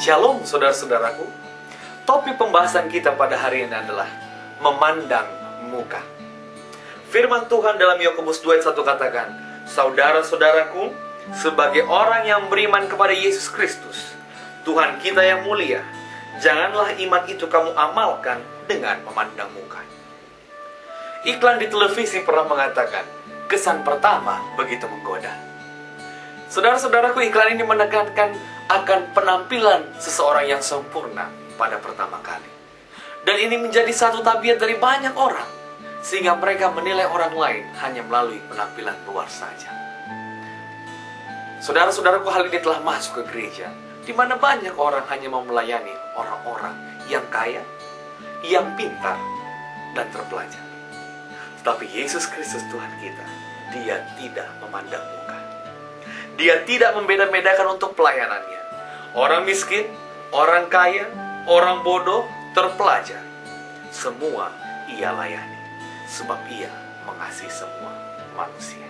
Shalom saudara-saudaraku. Topik pembahasan kita pada hari ini adalah memandang muka. Firman Tuhan dalam Yakobus 2:1 katakan, saudara-saudaraku, sebagai orang yang beriman kepada Yesus Kristus, Tuhan kita yang mulia, janganlah iman itu kamu amalkan dengan memandang muka. Iklan di televisi pernah mengatakan, kesan pertama begitu menggoda. Saudara-saudaraku, iklan ini menekankan akan penampilan seseorang yang sempurna pada pertama kali. Dan ini menjadi satu tabiat dari banyak orang, sehingga mereka menilai orang lain hanya melalui penampilan luar saja. Saudara-saudaraku, hal ini telah masuk ke gereja, di mana banyak orang hanya mau melayani orang-orang yang kaya, yang pintar, dan terpelajar. Tetapi Yesus Kristus Tuhan kita, Dia tidak memandang muka. Dia tidak membeda-bedakan untuk pelayanannya. Orang miskin, orang kaya, orang bodoh, terpelajar, semua Ia layani, sebab Ia mengasihi semua manusia.